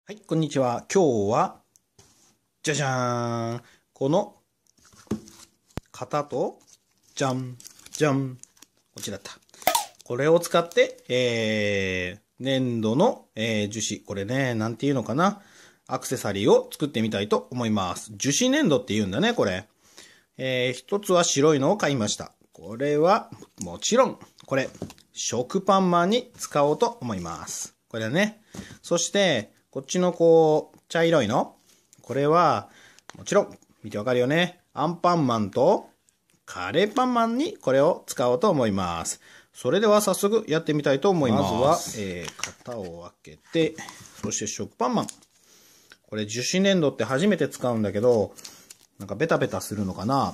はい、こんにちは。今日は、じゃじゃーん。この型と、じゃん、じゃん。こっちだった。これを使って、粘土の、樹脂。これね、なんていうのかな。アクセサリーを作ってみたいと思います。樹脂粘土って言うんだね、これ。一つは白いのを買いました。これは、もちろん、これ、食パンマンに使おうと思います。これだね。そして、こっちの茶色いの。これは、もちろん、見てわかるよね。アンパンマンと、カレーパンマンにこれを使おうと思います。それでは早速やってみたいと思います。まずは、型を開けて、そして食パンマン。これ樹脂粘土って初めて使うんだけど、なんかベタベタするのかな。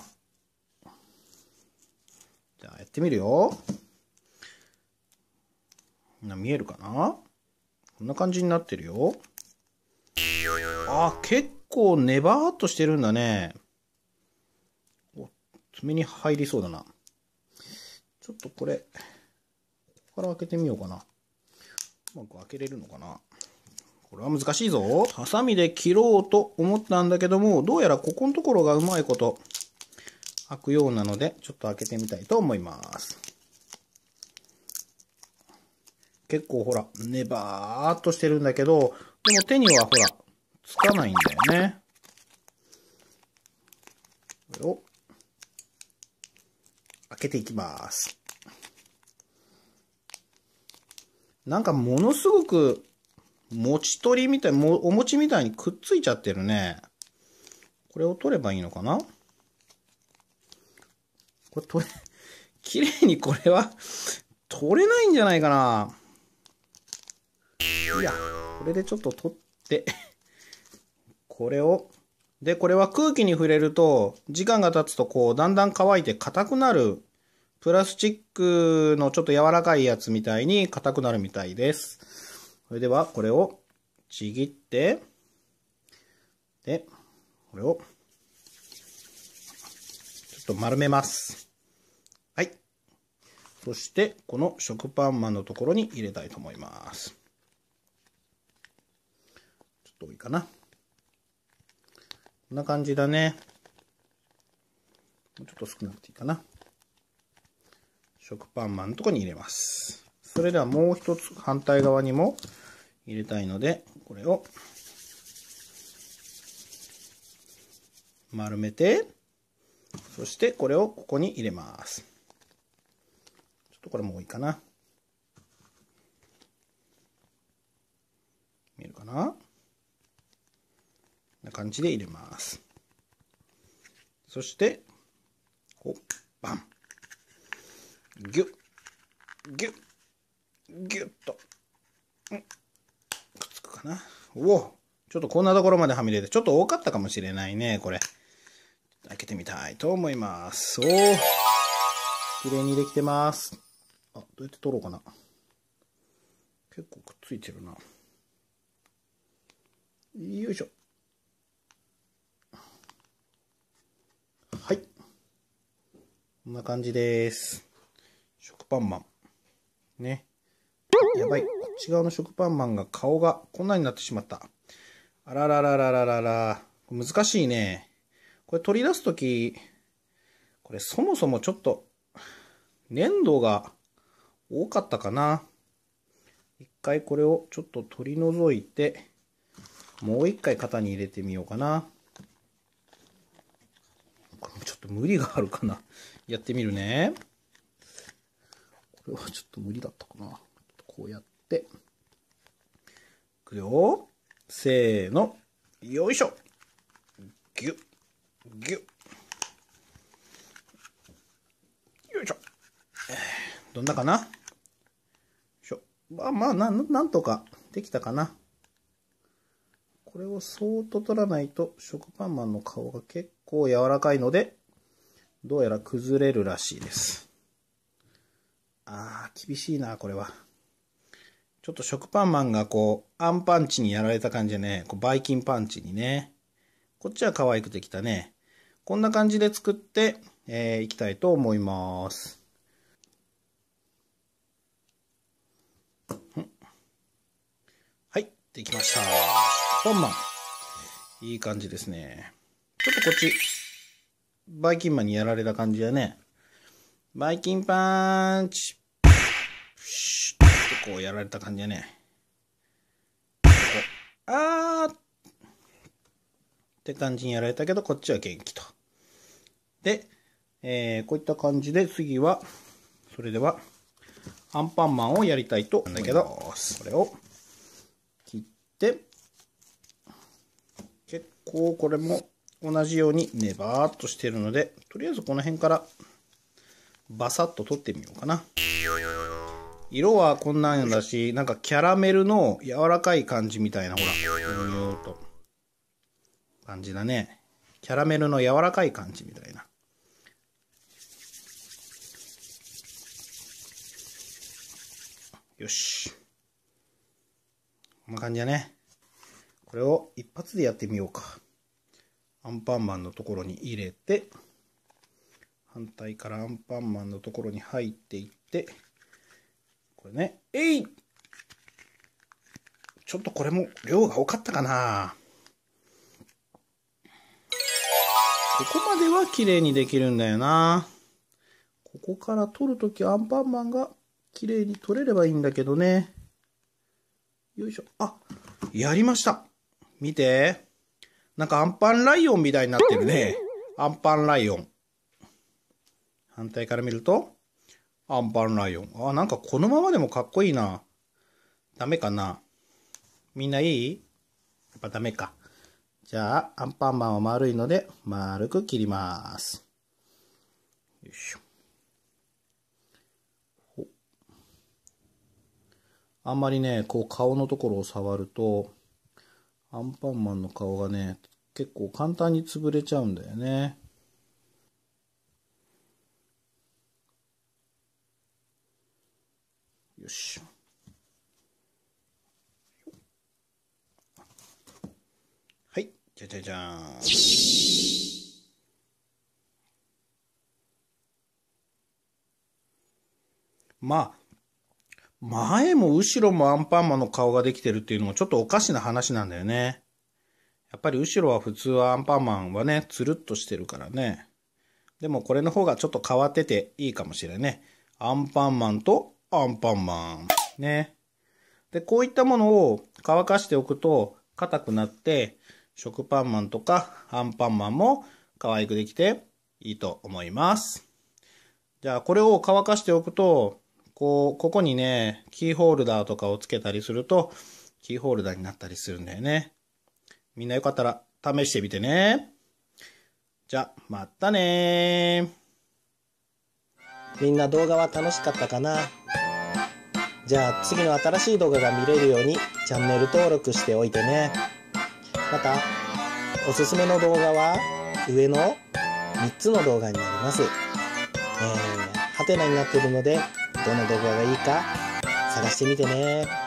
じゃあやってみるよ。見えるかな。こんな感じになってるよ。あ、結構ネバーっとしてるんだね。お、爪に入りそうだな。ちょっとこれ、ここから開けてみようかな。うまく開けれるのかな。これは難しいぞ。ハサミで切ろうと思ったんだけども、どうやらここのところがうまいこと開くようなので、ちょっと開けてみたいと思います。結構ほら、ネバーっとしてるんだけど、でも手にはほら、つかないんだよね。これを、開けていきます。なんかものすごく、餅取りみたい、お餅みたいにくっついちゃってるね。これを取ればいいのかな。これ綺麗にこれは取れないんじゃないかな。いや、これでちょっと取って、これを、で、これは空気に触れると、時間が経つとだんだん乾いて硬くなる。プラスチックのちょっと柔らかいやつみたいに硬くなるみたいです。それでは、これをちぎって、で、これを、ちょっと丸めます。はい。そして、この食パンマンのところに入れたいと思います。ちょっと多いかな。こんな感じだね。もうちょっと少なくていいかな。食パンマンのところに入れます。それではもう一つ反対側にも入れたいので、これを丸めて、そしてこれをここに入れます。ちょっとこれも多いかな。見えるかな。こんな感じで入れます。そして、バン。ギュッ、ギュッ、ギュッと。くっつくかな。おお、ちょっとこんなところまではみ出て、ちょっと多かったかもしれないね、これ。開けてみたいと思います。おお、綺麗にできてます。あ、どうやって取ろうかな。結構くっついてるな。よいしょ。はい。こんな感じです。食パンマン。ね。やばい。こっち側の食パンマンが顔がこんなになってしまった。あららららららら。難しいね。これ取り出すとき、これそもそもちょっと粘土が多かったかな。一回これをちょっと取り除いて、もう一回型に入れてみようかな。これちょっと無理があるかな。やってみるね。これはちょっと無理だったかな。こうやって。いくよ。せーの。よいしょ。ギュッ。ギュッ。よいしょ。どんなかな。よいしょ。まあ、なんとかできたかな。これをそーっと取らないと食パンマンの顔が結構柔らかいので、どうやら崩れるらしいです。厳しいな、これは。ちょっと食パンマンがアンパンチにやられた感じでね、バイキンパンチにね。こっちは可愛くできたね。こんな感じで作って、いきたいと思います。はい、できました。 パンマン。いい感じですね。ちょっとこっち、バイキンマンにやられた感じだね。バイキンパンチ。シュッとこうやられた感じだね。って感じにやられたけど、こっちは元気と。で、こういった感じで次は、それでは、アンパンマンをやりたいと思うんだけど、これを切って、結構これも同じようにネバーっとしてるので、とりあえずこの辺からバサッと取ってみようかな。色はこんなんだし、なんかキャラメルの柔らかい感じみたいな、ほら、感じだね。キャラメルの柔らかい感じみたいな。よし。こんな感じだね。これを一発でやってみようか。アンパンマンのところに入れて、反対からアンパンマンのところに入っていって、これね、ちょっとこれも量が多かったかな。ここまでは綺麗にできるんだよな。ここから取るときアンパンマンが綺麗に取れればいいんだけどね。よいしょ。あ、やりました。見て。なんかアンパンライオンみたいになってるね。アンパンライオン。反対から見ると、アンパンライオン。あ、なんかこのままでもかっこいいな。ダメかな。みんないい？やっぱダメか。じゃあ、アンパンマンは丸いので、丸く切ります。よいしょ。あんまりね、こう顔のところを触ると、アンパンマンの顔がね、結構簡単に潰れちゃうんだよね。よし。はい、じゃじゃじゃーん。まあ、前も後ろもアンパンマンの顔ができてるっていうのもちょっとおかしな話なんだよね。やっぱり後ろは普通はアンパンマンはね、つるっとしてるからね。でもこれの方がちょっと変わってていいかもしれないね。アンパンマンとアンパンマン。ね。で、こういったものを乾かしておくと硬くなって、食パンマンとかアンパンマンも可愛くできていいと思います。じゃあこれを乾かしておくと、ここにね、キーホルダーとかをつけたりすると、キーホルダーになったりするんだよね。みんなよかったら試してみてね。じゃあ、またねー。 みんな動画は楽しかったかな？じゃあ次の新しい動画が見れるようにチャンネル登録しておいてね。また、おすすめの動画は上の3つの動画になります。ハテナになっているので、どの動画がいいか探してみてね。